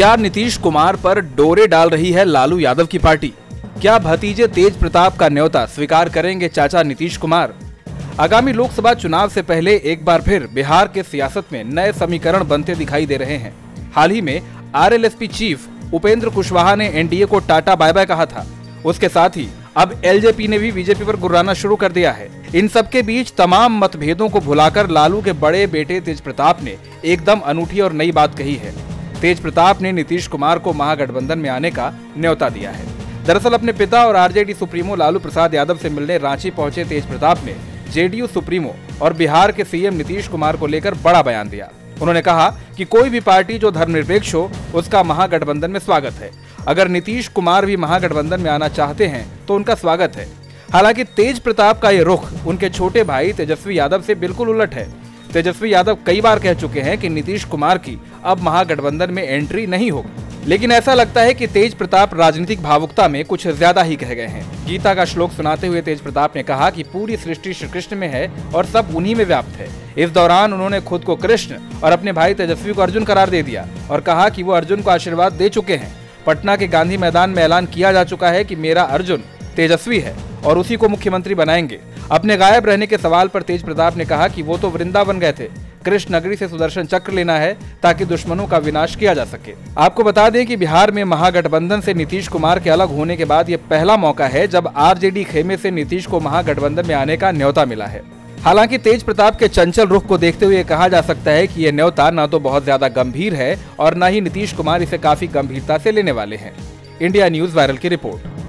क्या नीतीश कुमार पर डोरे डाल रही है लालू यादव की पार्टी? क्या भतीजे तेज प्रताप का न्योता स्वीकार करेंगे चाचा नीतीश कुमार? आगामी लोकसभा चुनाव से पहले एक बार फिर बिहार के सियासत में नए समीकरण बनते दिखाई दे रहे हैं। हाल ही में आरएलएसपी चीफ उपेंद्र कुशवाहा ने एनडीए को टाटा बाय बाय कहा था। उसके साथ ही अब एलजेपी ने भी बीजेपी पर गुर्राना शुरू कर दिया है। इन सबके बीच तमाम मतभेदों को भुलाकर लालू के बड़े बेटे तेज प्रताप ने एकदम अनूठी और नई बात कही है। तेज प्रताप ने नीतीश कुमार को महागठबंधन में आने का न्योता दिया है। दरअसल अपने पिता और आरजेडी सुप्रीमो लालू प्रसाद यादव से मिलने रांची पहुंचे तेज प्रताप ने जेडीयू सुप्रीमो और बिहार के सीएम नीतीश कुमार को लेकर बड़ा बयान दिया। उन्होंने कहा कि कोई भी पार्टी जो धर्मनिरपेक्ष हो उसका महागठबंधन में स्वागत है। अगर नीतीश कुमार भी महागठबंधन में आना चाहते हैं तो उनका स्वागत है। हालांकि तेज प्रताप का ये रुख उनके छोटे भाई तेजस्वी यादव से बिल्कुल उलट है। तेजस्वी यादव कई बार कह चुके हैं कि नीतीश कुमार की अब महागठबंधन में एंट्री नहीं होगी, लेकिन ऐसा लगता है कि तेज प्रताप राजनीतिक भावुकता में कुछ ज्यादा ही कह गए हैं। गीता का श्लोक सुनाते हुए तेज प्रताप ने कहा कि पूरी सृष्टि श्री कृष्ण में है और सब उन्हीं में व्याप्त है। इस दौरान उन्होंने खुद को कृष्ण और अपने भाई तेजस्वी को अर्जुन करार दे दिया और कहा कि वो अर्जुन को आशीर्वाद दे चुके हैं। पटना के गांधी मैदान में ऐलान किया जा चुका है कि मेरा अर्जुन तेजस्वी है और उसी को मुख्यमंत्री बनाएंगे। अपने गायब रहने के सवाल पर तेज प्रताप ने कहा कि वो तो वृंदावन गए थे, कृष्ण नगरी से सुदर्शन चक्र लेना है ताकि दुश्मनों का विनाश किया जा सके। आपको बता दें कि बिहार में महागठबंधन से नीतीश कुमार के अलग होने के बाद ये पहला मौका है जब आरजेडी खेमे से नीतीश को महागठबंधन में आने का न्योता मिला है। हालांकि तेज प्रताप के चंचल रुख को देखते हुए कहा जा सकता है कि ये न्योता न तो बहुत ज्यादा गंभीर है और न ही नीतीश कुमार इसे काफी गंभीरता से लेने वाले हैं। इंडिया न्यूज वायरल की रिपोर्ट।